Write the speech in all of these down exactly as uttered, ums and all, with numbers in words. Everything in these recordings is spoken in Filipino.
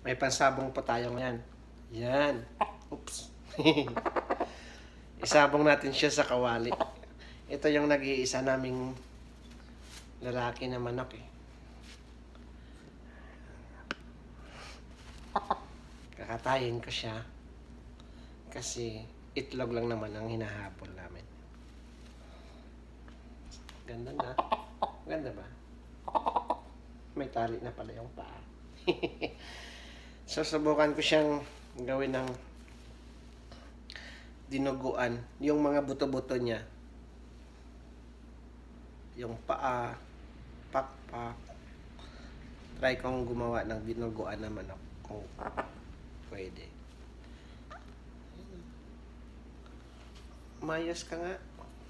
May pansabong pa tayo ngayon. Yan. Oops. Isabong natin siya sa kawali. Ito yung nag-iisa naming lalaki na manok eh. Kakatayin ko siya. Kasi itlog lang naman ang hinahabol namin. Ganda na. Ganda ba? May tali na pala yung paa. Susubukan ko siyang gawin ng dinuguan. Yung mga buto-buto niya. Yung paa, pakpak. Try kong gumawa ng dinuguan na manok. Kung pwede. Mayos ka nga.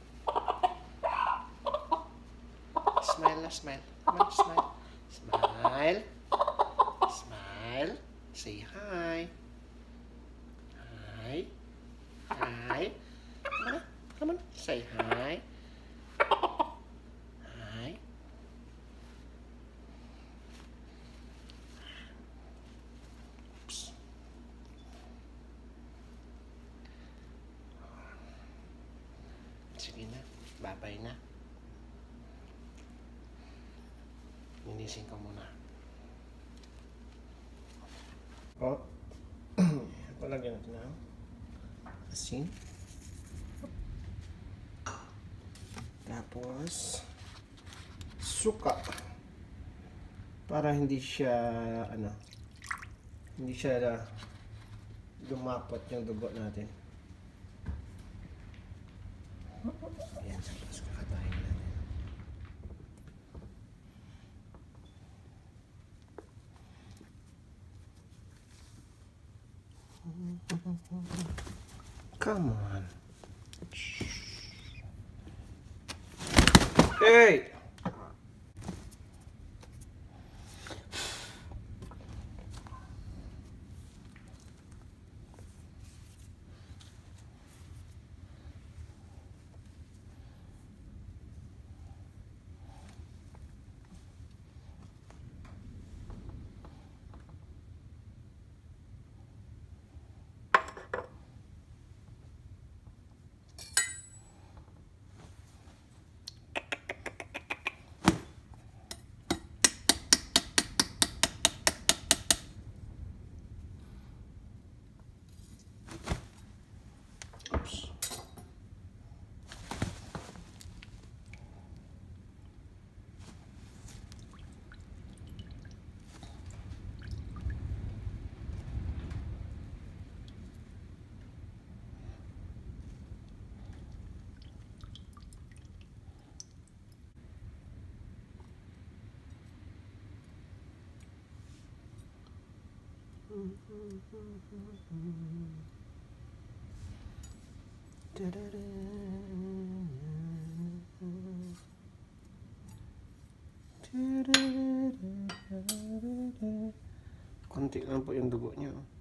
Smile na, smile. Come on, smile. Smile. Smile. Say hi. Hi. Hi. Come on. Come on. Say hi. Hi. Oops. Sige na. Babay na. Linisin ko muna. Oh. Palagyan natin na asin. Tapos suka. Para hindi siya ano, hindi siya lumapot yung dugo natin. Ayan, tapos kakatayin natin. Come on. Hey! Oops. Konti lang po yung dugo niya.